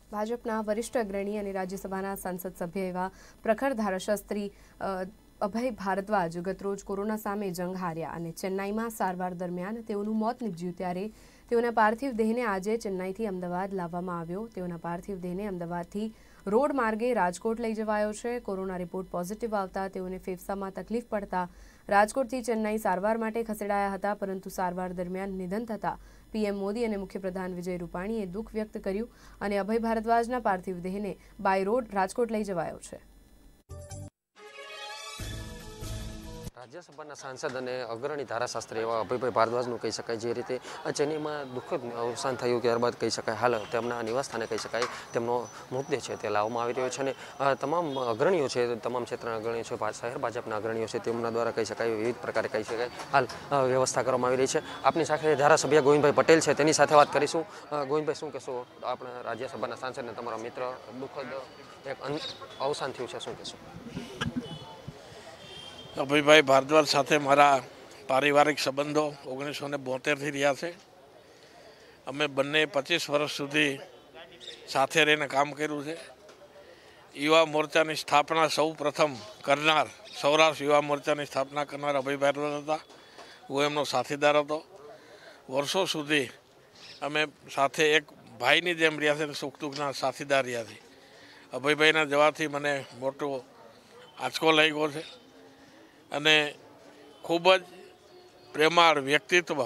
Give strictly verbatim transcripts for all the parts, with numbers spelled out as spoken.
ભાજપના વરિષ્ઠ અગ્રણી અને રાજ્યસભાના સાંસદ સભ્ય એવા પ્રખર ધારાશાસ્ત્રી અભય ભારદ્વાજ ગતરોજ કોરોના સામે જંગ હાર્યા અને ચેન્નાઈમાં સારવાર દરમિયાન તેઓનું મોત નીપજ્યું ત્યારે તેઓના પાર્થિવ દેહને આજે ચેન્નાઈથી અમદાવાદ લાવવામાં આવ્યો। તેઓના પાર્થિવ દેહને અમદાવાદથી રોડ માર્ગે રાજકોટ લઈ જવાયો છે। કોરોના રિપોર્ટ પોઝિટિવ આવતા તેઓને ફેફસામાં તકલીફ પડતા રાજકોટથી ચેન્નાઈ સારવાર માટે ખસેડાયા હતા, પરંતુ સારવાર દરમિયાન નિધન થતા પીએમ મોદી અને મુખ્યપ્રધાન વિજય રૂપાણીએ દુઃખ વ્યક્ત કર્યું અને અભય ભારદ્વાજના પાર્થિવ દેહને બાય રોડ રાજકોટ લઈ જવાયો છે। રાજ્યસભાના સાંસદ અને અગ્રણી ધારાશાસ્ત્રી એવા અભયભાઈ ભારદ્વાજનું કહી શકાય, જે રીતે ચેન્નઈમાં દુઃખદ અવસાન થયું ત્યારબાદ કહી શકાય હાલ તેમના નિવાસસ્થાને કહી શકાય તેમનો મૃતદેહ છે તે લાવવામાં આવી રહ્યો છે અને તમામ અગ્રણીઓ છે, તમામ ક્ષેત્રના અગ્રણીઓ છે, શહેર ભાજપના અગ્રણીઓ છે, તેમના દ્વારા કહી શકાય વિવિધ પ્રકારે કહી શકાય હાલ વ્યવસ્થા કરવામાં આવી રહી છે। આપની સાથે ધારાસભ્ય ગોવિંદભાઈ પટેલ છે, તેની સાથે વાત કરીશું। ગોવિંદભાઈ, શું કહેશો? આપણા રાજ્યસભાના સાંસદ અને તમારા મિત્ર દુઃખદ એક અવસાન થયું છે, શું કહેશો? અભયભાઈ ભારદ્વાજ સાથે મારા પારિવારિક સંબંધો ઓગણીસો ને બોતેરથી રહ્યા છે। અમે બંને પચીસ વર્ષ સુધી સાથે રહીને કામ કર્યું છે। યુવા મોરચાની સ્થાપના સૌ પ્રથમ કરનાર, સૌરાષ્ટ્ર યુવા મોરચાની સ્થાપના કરનાર અભય ભારદ્વાજ હતા। હું એમનો સાથીદાર હતો। વર્ષો સુધી અમે સાથે એક ભાઈની જેમ રહ્યા છે, સુખ દુઃખના સાથીદાર રહ્યા છે। અભયભાઈના જવાથી મને મોટો આંચકો લાગ્યો છે અને ખૂબ જ પ્રેમાળ વ્યક્તિત્વ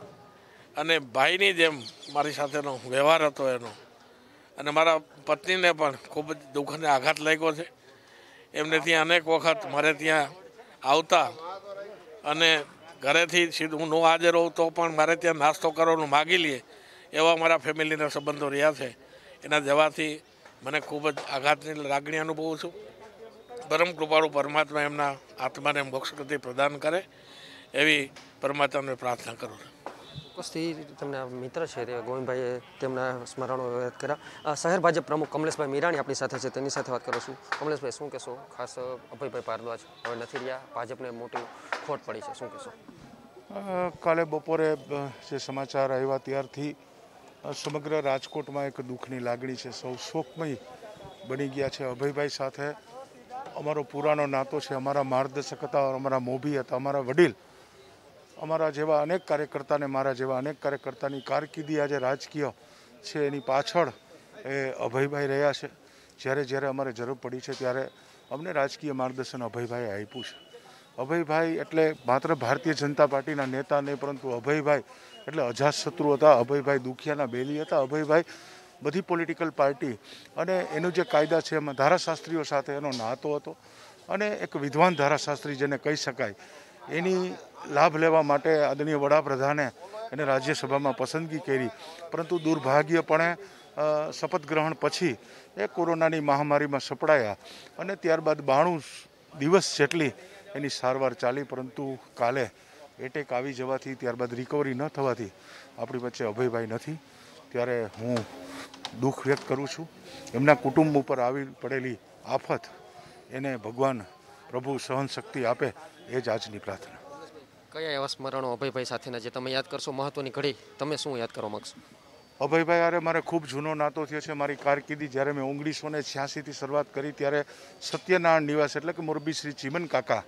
અને ભાઈની જેમ મારી સાથેનો વ્યવહાર હતો એનો, અને મારા પત્નીને પણ ખૂબ જ દુઃખ અને આઘાત લાગ્યો છે। એમને ત્યાં અનેક વખત મારે ત્યાં આવતા અને ઘરેથી સીધું હું ન હાજર હોઉં તો પણ મારે ત્યાં નાસ્તો કરવાનું માગી લઈએ એવા મારા ફેમિલીના સંબંધો રહ્યા છે। એના જવાથી મને ખૂબ જ આઘાતની લાગણી અનુભવું છું। પરમ કૃપાળુ પરમાત્મા એમના આત્માને મોક્ષ ગતિ પ્રદાન કરે એવી પરમાત્માને પ્રાર્થના કરું છું। ચોક્કસથી તેમના મિત્ર છે તે ગોવિંદભાઈએ તેમના સ્મરણો વ્યક્ત કર્યા। શહેર ભાજપ પ્રમુખ કમલેશભાઈ મીરાણી આપણી સાથે છે, તેની સાથે વાત કરું છું। કમલેશભાઈ, શું કહેશો? ખાસ અભયભાઈ ભારદ્વાજ હવે નથી રહ્યા, ભાજપને મોટી ખોટ પડી છે, શું કહેશો? કાલે બપોરે જે સમાચાર આવ્યા ત્યારથી સમગ્ર રાજકોટમાં એક દુઃખની લાગણી છે, સૌ શોકમય બની ગયા છે। અભયભાઈ સાથે અમારો પુરાનો નાતો છે, અમારા માર્ગદર્શક હતા, અમારા મોભી હતા, અમારા વડીલ, અમારા જેવા અનેક કાર્યકર્તાને મારા જેવા અનેક કાર્યકર્તાની કારકિર્દી આજે રાજકીય છે એની પાછળ એ અભયભાઈ રહ્યા છે। જ્યારે જ્યારે અમારે જરૂર પડી છે ત્યારે અમને રાજકીય માર્ગદર્શન અભયભાઈએ આપ્યું છે। અભયભાઈ એટલે માત્ર ભારતીય જનતા પાર્ટીના નેતા નહીં, પરંતુ અભયભાઈ એટલે અજાતશત્રુ હતા। અભયભાઈ દુખિયાના બેલી હતા। અભયભાઈ બધી પોલિટિકલ પાર્ટી અને એનું જે કાયદા છે એમાં ધારાશાસ્ત્રીઓ સાથે એનો નાતો હતો અને એક વિદ્વાન ધારાશાસ્ત્રી જેને કહી શકાય, એની લાભ લેવા માટે આદરણીય વડાપ્રધાને એને રાજ્યસભામાં પસંદગી કરી, પરંતુ દુર્ભાગ્યપણે શપથ ગ્રહણ પછી એ કોરોનાની મહામારીમાં સપડાયા અને ત્યારબાદ બાણું દિવસ જેટલી એની સારવાર ચાલી, પરંતુ કાલે એટેક આવી જવાથી ત્યારબાદ રિકવરી ન થવાથી આપણી વચ્ચે અભયભાઈ નથી। ત્યારે હું દુઃખ વ્યક્ત કરું છું। એમના કુટુંબ ઉપર આવી પડેલી આફત એને ભગવાન પ્રભુ સહન શક્તિ આપે એ જ આજની પ્રાર્થના। કયા એવા સ્મરણો અભયભાઈ સાથેના જે તમે યાદ કરશો? મહત્વની ઘડી તમે શું યાદ કરવા માગશો? અભયભાઈ અરે મારે ખૂબ જૂનો નાતો થયો છે। મારી કારકિર્દી જ્યારે મેં ઓગણીસો ને છ્યાસીથી શરૂઆત કરી ત્યારે સત્યનારાયણ નિવાસ એટલે કે મોરબી શ્રી ચીમન કાકા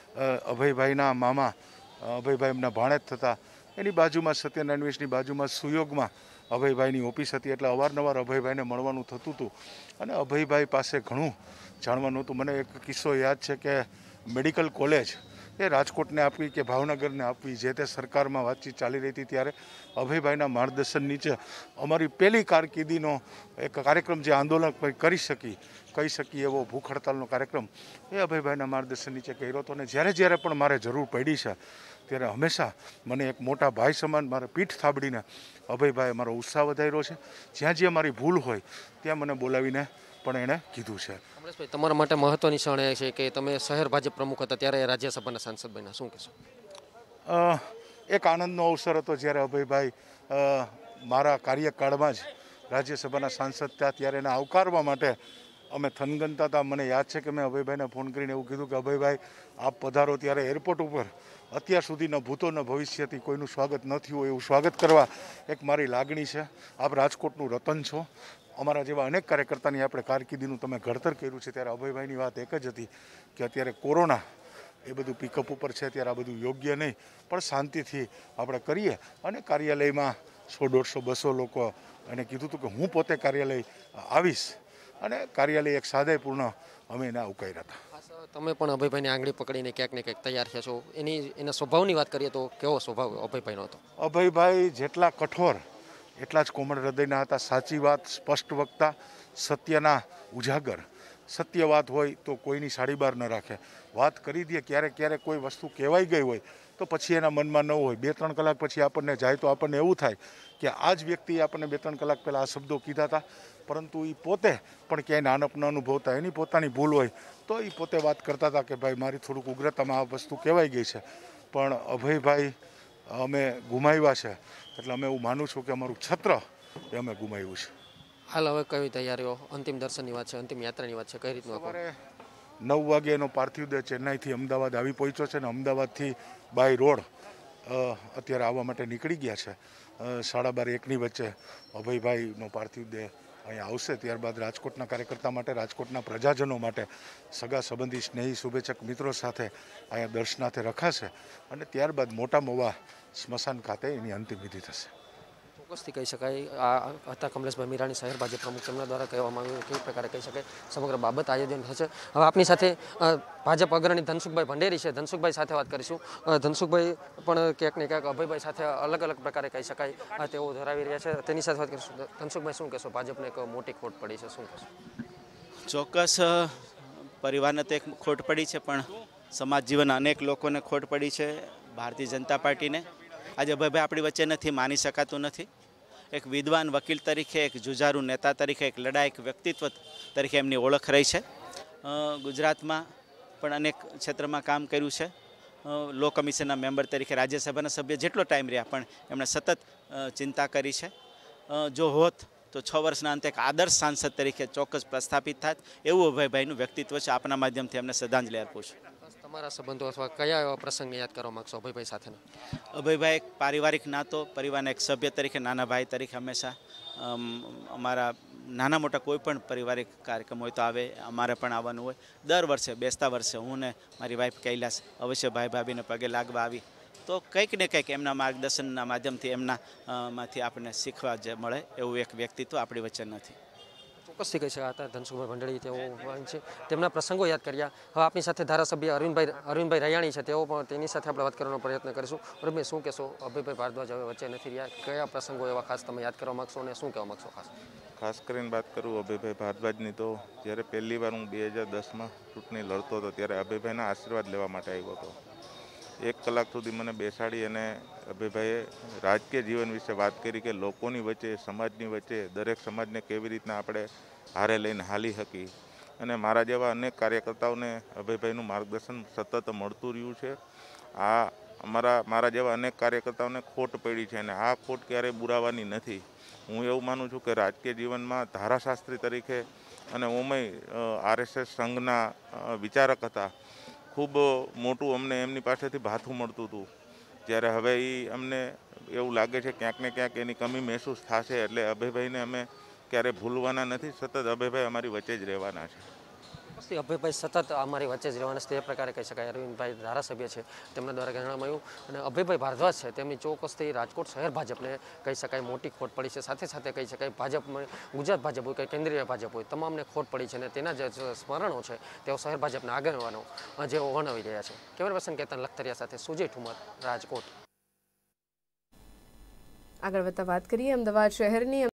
અભયભાઈના મામા, અભયભાઈ એમના ભાણેજ થતા, એની બાજુમાં સત્યનારાયણ નિવાસની બાજુમાં સુયોગમાં અભયભાઈની ઓફિસ હતી, એટલે અવારનવાર અભયભાઈને મળવાનું થતું હતું અને અભયભાઈ પાસે ઘણું જાણવાનું હતું। મને એક કિસ્સો યાદ છે કે મેડિકલ કોલેજ એ રાજકોટને આપવી કે ભાવનગરને આપવી, જે તે સરકારમાં વાતચીત ચાલી રહી હતી ત્યારે અભયભાઈના માર્ગદર્શન નીચે અમારી પહેલી કારકિર્દીનો એક કાર્યક્રમ જે આંદોલન કરી શકી કહી શકીએ એવો ભૂખ હડતાલનો કાર્યક્રમ એ અભયભાઈના માર્ગદર્શન નીચે કર્યો હતો। અને જ્યારે જ્યારે પણ મારે જરૂર પડી છે ત્યારે હંમેશા મને એક મોટા ભાઈ સમાન મારે પીઠ થાબડીને અભયભાઈએ મારો ઉત્સાહ વધાર્યો છે। જ્યાં જ્યાં મારી ભૂલ હોય ત્યાં મને બોલાવીને પણ એણે કીધું છે। કમલેશભાઈ, તમારા માટે મહત્વની ક્ષણ એ છે કે તમે શહેર ભાજપ પ્રમુખ હતા ત્યારે રાજ્યસભાના સાંસદ બન્યા, શું કહેશો? એક આનંદનો અવસર હતો જ્યારે અભયભાઈ મારા કાર્યકાળમાં જ રાજ્યસભાના સાંસદ થયા, ત્યારે એને આવકારવા માટે અમે થનગનતા હતા। મને યાદ છે કે મેં અભયભાઈને ફોન કરીને એવું કીધું કે અભયભાઈ આપ પધારો, ત્યારે એરપોર્ટ ઉપર અત્યાર સુધી ન ભૂતો ન ભવિષ્યથી કોઈનું સ્વાગત ન થયું હોય એવું સ્વાગત કરવા એક મારી લાગણી છે. આપ રાજકોટનું રતન છો. અમારા જેવા અનેક કાર્યકર્તાની આપણે કારકિર્દીનું તમે ઘડતર કર્યું છે. ત્યારે અભયભાઈની વાત એક જ હતી કે અત્યારે કોરોના એ બધું પિકઅપ ઉપર છે, ત્યારે આ બધું યોગ્ય નહીં, પણ શાંતિથી આપણે કરીએ. અને કાર્યાલયમાં સો દોઢસો બસો લોકો અને કીધું હતું કે હું પોતે કાર્યાલય આવીશ અને કાર્યાલય એક સાદાઈપૂર્ણ અમે એને આવકાર્યા હતા. તમે પણ અભયભાઈની આંગળી પકડીને ક્યાંક ને ક્યાંક તૈયાર થયા છો. એની એના સ્વભાવની વાત કરીએ તો કેવો સ્વભાવ અભયભાઈનો હતો? અભયભાઈ જેટલા કઠોર એટલા જ કોમળ હૃદયના હતા. સાચી વાત, સ્પષ્ટ વક્તા, સત્યના ઉજાગર. સત્ય વાત હોય તો કોઈની સાડી બાર ન રાખે. વાત કરી દે, ક્યારેક ક્યારેક કોઈ વસ્તુ કહેવાઈ ગઈ હોય તો પછી એના મનમાં ન હોય. બે ત્રણ કલાક પછી આપણને જાય તો આપણને એવું થાય કે આ જ વ્યક્તિએ આપણને બે ત્રણ કલાક પહેલાં આ શબ્દો કીધા હતા, પરંતુ એ પોતે પણ ક્યાંય નાનપ ન અનુભવતા, એની પોતાની ભૂલ હોય તો એ પોતે વાત કરતા હતા કે ભાઈ મારી થોડુંક ઉગ્રતામાં આ વસ્તુ કહેવાઈ ગઈ છે. પણ અભયભાઈ અમે ગુમાવ્યા છે, એટલે અમે એવું માનું છું કે અમારું છત્ર એ અમે ગુમાવ્યું છે. હાલ હવે કઈ તૈયારીઓ? અંતિમ દર્શનની વાત છે, અંતિમ યાત્રાની વાત છે, કઈ રીતનું? સવારે નવ વાગે એનો પાર્થિવ દેહ ચેન્નાઈથી અમદાવાદ આવી પહોંચ્યો છે અને અમદાવાદથી બાય રોડ અત્યારે આવવા માટે નીકળી ગયા છે. સાડા બાર એકની વચ્ચે અભયભાઈનો પાર્થિવ દેહ અહીંયા આવશે. ત્યારબાદ રાજકોટના કાર્યકર્તા માટે, રાજકોટના પ્રજાજનો માટે, સગા સંબંધી, સ્નેહી, શુભેચ્છક મિત્રો સાથે અહીંયા દર્શનાર્થે રખાશે અને ત્યારબાદ મોટા મોવા સ્મશાન ખાતે એની અંતિમ વિધિ થશે. ચોક્કસથી કહી શકાય આ હતા કમલેશભાઈ મીરાણી, શહેર ભાજપ પ્રમુખ. તેમના દ્વારા કહેવામાં આવ્યું કેવી પ્રકારે કહી શકાય સમગ્ર બાબત આયોજન થશે. હવે આપની સાથે ભાજપ અગ્રણી ધનસુખભાઈ ભંડેરી છે. ધનસુખભાઈ સાથે વાત કરીશું. ધનસુખભાઈ પણ ક્યાંક ને ક્યાંક અભયભાઈ સાથે અલગ અલગ પ્રકારે કહી શકાય તેઓ ધરાવી રહ્યા છે. તેની સાથે વાત કરીશું. ધનસુખભાઈ, શું કહેશો? ભાજપને એક મોટી ખોટ પડી છે, શું કહેશો? ચોક્કસ પરિવારને તો એક ખોટ પડી છે, પણ સમાજ જીવનના અનેક લોકોને ખોટ પડી છે. ભારતીય જનતા પાર્ટીને આજે અભયભાઈ આપણી વચ્ચે નથી, માની શકાતું નથી. એક વિદ્વાન વકીલ તરીકે, એક જુજારુ નેતા તરીકે, એક લડાયક વ્યક્તિત્વ તરીકે એમની ઓળખ રહી છે. ગુજરાતમાં પણ અનેક ક્ષેત્રમાં કામ કર્યું છે. લો કમિશનના મેમ્બર તરીકે, રાજ્યસભાના સભ્ય જેટલો ટાઈમ રહ્યા પણ એમણે સતત ચિંતા કરી છે. જો હોત તો છ વર્ષના અંતે એક આદર્શ સાંસદ તરીકે ચોક્કસ પ્રસ્થાપિત થાત એવું અભયભાઈનું વ્યક્તિત્વ છે. આપના માધ્યમથી એમને શ્રદ્ધાંજલિ આપું છું. તમારા સંબંધો અથવા કયા એવા પ્રસંગને યાદ કરવા માગશો અભયભાઈ સાથેના? અભયભાઈ એક પારિવારિક નાતો, પરિવારના એક સભ્ય તરીકે, નાના ભાઈ તરીકે હંમેશા અમારા નાના મોટા કોઈ પણ પારિવારિક કાર્યક્રમ હોય તો આવે, અમારે પણ આવવાનું હોય. દર વર્ષે બેસતા વર્ષે હું ને મારી વાઈફ કૈલાસ અવશ્ય ભાઈ ભાભીને પગે લાગવા આવી તો કંઈક ને કંઈક એમના માર્ગદર્શનના માધ્યમથી એમના માંથી આપણને શીખવા જે મળે એવું એક વ્યક્તિત્વ આપણી વચ્ચે નથી. ચોક્કસથી કહી શકાય હતા ધનસુખભાઈ ભંડેરી તેઓ છે. તેમના પ્રસંગો યાદ કર્યા. હવે આપની સાથે ધારાસભ્ય અરવિંદભાઈ અરવિંદભાઈ રૈયાણી છે, તેઓ પણ તેની સાથે આપણે વાત કરવાનો પ્રયત્ન કરીશું. અરવિંદભાઈ, શું કહેશો? અભયભાઈ ભારદ્વાજ હવે વચ્ચે નથી રહ્યા, કયા પ્રસંગો એવા ખાસ તમે યાદ કરવા માગશો અને શું કહેવા માગશો? ખાસ ખાસ કરીને વાત કરું અભયભાઈ ભારદ્વાજની તો જ્યારે પહેલી વાર હું બે હજાર દસમાં ચૂંટણી લડતો હતો ત્યારે અભયભાઈના આશીર્વાદ લેવા માટે આવ્યો હતો. એક કલાક સુધી મને બેસાડી અને અભયભાઈએ રાજકીય જીવન વિશે વાત કરી કે લોકોની વચ્ચે, સમાજની વચ્ચે દરેક સમાજને કેવી રીતના આપણે હારે લઈને હાલી શકી. અને મારા જેવા અનેક કાર્યકર્તાઓને અભયભાઈનું માર્ગદર્શન સતત મળતું રહ્યું છે. આ અમારા મારા જેવા અનેક કાર્યકર્તાઓને ખોટ પડી છે અને આ ખોટ ક્યારેય બુરાવાની નથી. હું એવું માનું છું કે રાજકીય જીવનમાં ધારાશાસ્ત્રી તરીકે અને ઓમય આરએસએસ સંઘના વિચારક હતા. ખૂબ મોટું અમને એમની પાસેથી ભાથું મળતું હતું. જ્યારે હવે એ અમને એવું લાગે છે ક્યાંક ને ક્યાંક એની કમી મહેસૂસ થશે. એટલે અભયભાઈને અમે ક્યારેય ભૂલવાના નથી. સતત અભયભાઈ અમારી વચ્ચે જ રહેવાના છે. અભયભાઈ સતત અમારી વચ્ચે જ રહેવાના છે, તે પ્રકારે કહી શકાય. અરવિંદભાઈ ધારાસભ્ય છે, તેમના દ્વારા કહેવામાં આવ્યું. અને અભયભાઈ ભારદ્વાજ છે, તેમની ચોક્કસથી રાજકોટ શહેર ભાજપને કહી શકાય મોટી ખોટ પડી છે. સાથે સાથે કહી શકાય ભાજપમાં ગુજરાત ભાજપ હોય કે કેન્દ્રીય ભાજપ હોય, તમામને ખોટ પડી છે. અને તેના જે સ્મરણો છે તેઓ શહેર ભાજપના આગેવાનો જેઓ વર્ણવી રહ્યા છે. કેમેરા પર્સન કેતન લખતરિયા સાથે સુજય ઠુમર, રાજકોટ. આગળ વધતા વાત કરીએ અમદાવાદ શહેરની